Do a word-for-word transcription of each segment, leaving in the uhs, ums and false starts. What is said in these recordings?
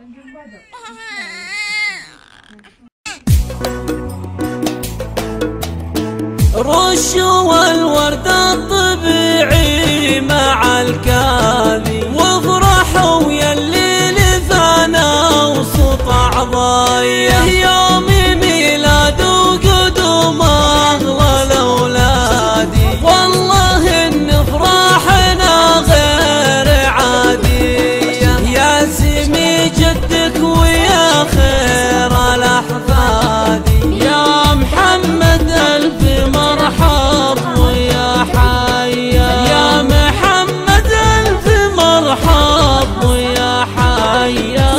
رش والورد الطبيعي مع الكادي، وافرحوا يا الليل ثانا وسط عضايا، يوم ميلاد وقدوم اغلى الاولادي، والله ان افراحنا غير عاديه، يا سمي جدك ويا خير الاحفادي، يا محمد الف مرحب ويا حيا، يا محمد الف مرحب ويا حيا.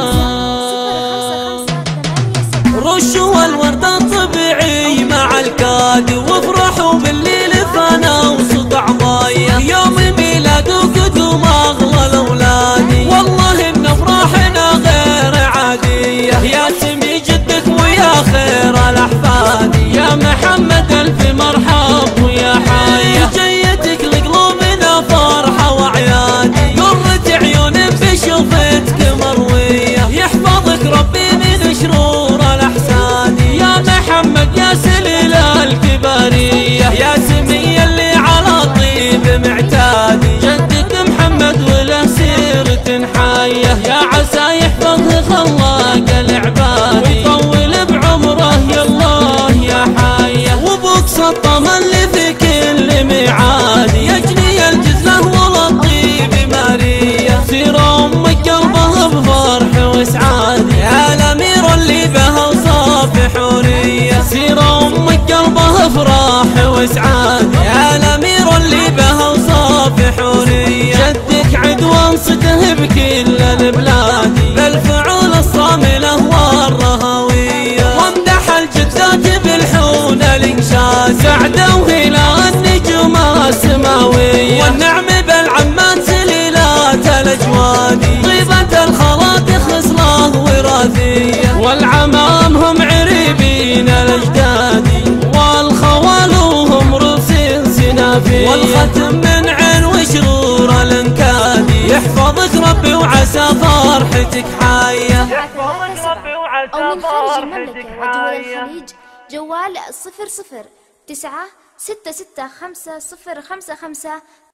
رشوا الورد الطبيعي مع الكادي، وافرحوا بالليل فانا وسط عضايا، يوم ميلاد وقدوم اغلى الاولادي، والله ان افراحنا غير عاديه، يا سمي جدك ويا خير الاحفادي، يا محمد الف مرحب ويا حيا، جيتك لقلوبنا فرحه وعيادي، قرة عيون بشوفتك مرويه، يحفظك ربي من شرور الاحساد، يا محمد يا سليل الكباريه، يا سمي اللي على طيب معتادي، جدك محمد وله سيرة حيه، يا عسى يحفظه خلاق العباد ويطول بعمره يا الله يا حيه، وابوك سطم اللي في كل ميعاد، يجني الجزله والطيب ماريه، سير امك قلبها بفرح وسعاد، يا الامير اللي بها وصاف حوريه، سير امك قلبها فرح وسعاد، يا الامير اللي بها وصاف حوريه، جدك عدوان صده بكل البلاد، بالفعول الصامله والرهويه، وامدح الجدات بالحون الانشاد، سعدوا الى النجوم السماويه، والنعم بالعمات سليلات الاجواد، طيبه الخلاط خصله وراثيه، والعمام هم عريبين الاجداد، والخوال هم رصين سنافيه، والختم من عين وشرور الانكادي، يحفظك ربي وعسى فرحتك حايه، يحفظك ربي وعسى فرحتك حايه. الخليج جوال صفر صفر تسعة ستة ستة خمسة صفر خمسة خمسة